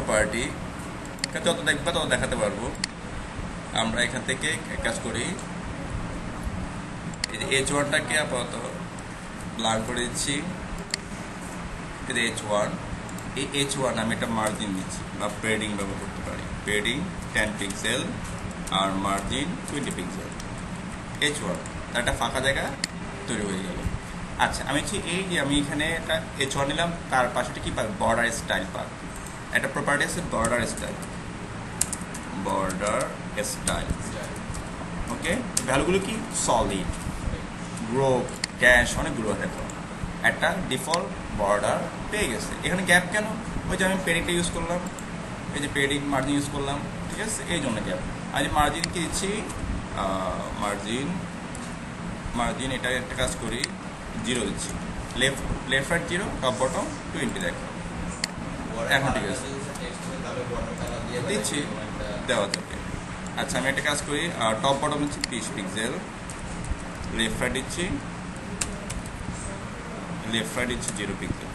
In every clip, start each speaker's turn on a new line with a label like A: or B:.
A: Property যত দেখবা তত দেখাতে পারবো। আমরা এখান থেকে কাজ করি, এই যে H1টাকে আপাতত ব্লার করে দিচ্ছি, এই যে H1, এই H1 আমি একটা মার্জিন দিচ্ছি বা পেডিং ব্যবহার করতে পারি। পেডিং 10 পিক্সেল আর মার্জিন 20 পিক্সেল। H1 তার একটা ফাঁকা জায়গা তৈরি হয়ে গেল। আচ্ছা, আমি এই যে আমি এখানে একটা H1 নিলাম, তার পাশে কি পাক বর্ডার স্টাইল পাক, একটা প্রপার্টি আছে border style. Border style, okay. ভ্যালুগুলো কি সলিড, গ্রুপ, ক্যাশ, অনেকগুলো দেখো। একটা ডিফল্ট বর্ডার পেয়ে গেছে। এখানে গ্যাপ কেন? ওই যে আমি পেডিংটা ইউজ করলাম, এই যে পেডিং মার্জিন ইউজ করলাম, ঠিক আছে, এই জন্য গ্যাপ। আর যে মার্জিন কি দিচ্ছি, মার্জিন এটা একটা কাজ করি, 0 দিচ্ছি, লেফট রাইট 0, টপ বটম 20 দেখো। এখন ঠিক আছে দিচ্ছি, দেওয়া যাবে। আচ্ছা, আমি একটা কাজ করি, টপ বটম দিচ্ছি 30 পিক্সেল, লেফট রাইট দিচ্ছি 0 পিক্সেল,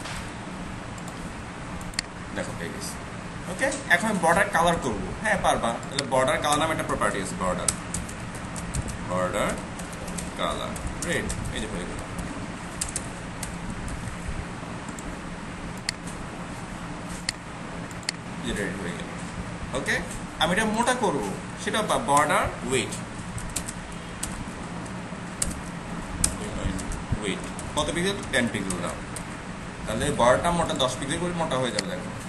A: দেখো পেয়ে গেছি। ওকে, এখন বর্ডার কালার করব। হ্যাঁ পারবা, তাহলে বর্ডার কালার নামে একটা প্রপার্টি আছে, বর্ডার কালার রেড, এই যে হয়ে গেল। রেড হয়ে গেল। ওকে, আমি এটা মোটা করব, সেটা বর্ডার ওয়েট কত পিক্সেল, 10 পিক্সেল দাও, তাহলে বর্ডারটা মোটা 10 পিক্সেল করে মোটা হয়ে যাবে। দেখো,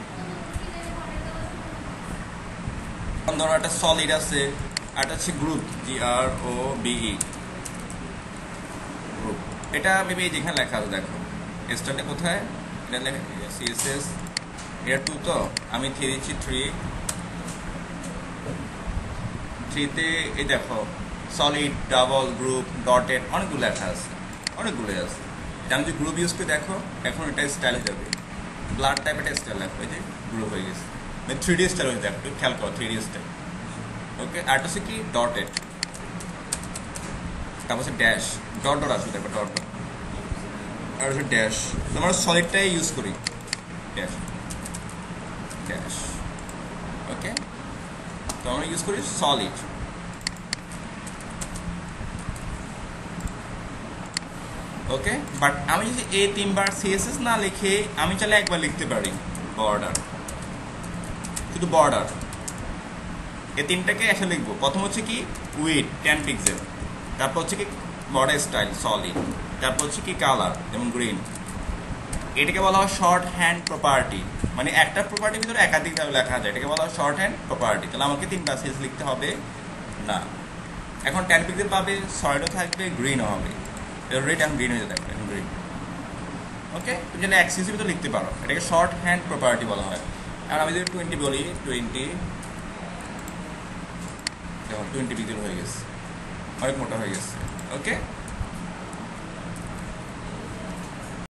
A: ধরো একটা সলিড আছে, একটা হচ্ছে গ্রুপ, GROUPE গ্রুপ। এটা মেবি যেখানে লেখা আছে, দেখো স্টাইলটা কোথায়, এটা লেখা CSS এটা 2, তো আমি 3 দিচ্ছি, 3তে এই দেখো সলিড, ডাবল, গ্রুপ, ডটেড, অনেকগুলো লেখা আছে, অনেকগুলোই আছে। আমি যে গ্রুপ ইউজ করে দেখো, এখন এটা স্টাইল হয়ে যাবে, ব্লাড টাইপ একটা স্টাইল লাগবে, এই যে গ্রুপ হয়ে গেছে, 3D স্টাইল হয়ে যাবে, একটু খেয়াল করো 3D স্টাইল। ওকে, আর হচ্ছে কি ডটেড, তারপর হচ্ছে ড্যাশ, ডট আসবে, দেখো ডট, আর হচ্ছে ড্যাশ। তোমার সলিডটাই ইউজ করি, ড্যাশ। ওকে, তো আমরা ইউজ করি সলিড। ওকে, বাট আমি যদি এই 3বার CSS না লিখে আমি চাইলে একবার লিখতে পারি বর্ডার, শুধু বর্ডার, এই 3টাকে একসাথে লিখবো। প্রথম হচ্ছে কি উইড 10 পিক্সেল, তারপর হচ্ছে কি বর্ডার স্টাইল সলিড, তারপর হচ্ছে কি কালার যেমন গ্রিন। এটাকে বলা হয় শর্ট হ্যান্ড প্রপার্টি, মানে একটা প্রপার্টির ভিতরে একাধিকভাবে লেখা যায়, এটাকে বলা হয় শর্ট হ্যান্ড প্রপার্টি। তাহলে আমাকে 3বার CSS লিখতে হবে না। এখন 10 পিক্সেল পাবে, সলিডও থাকবে, গ্রিনও হবে, রেড অ্যান্ড গ্রিন হয়ে যাবে, এখন গ্রিন। ওকে, তুমি যেন CSS ভিতরে লিখতে পারো, এটাকে শর্ট হ্যান্ড প্রপার্টি বলা হয়। আর আমি যদি 20 বলি, 20 পিক্সেল হয়ে গেছে, অনেক মোটা হয়ে গেছে। ওকে,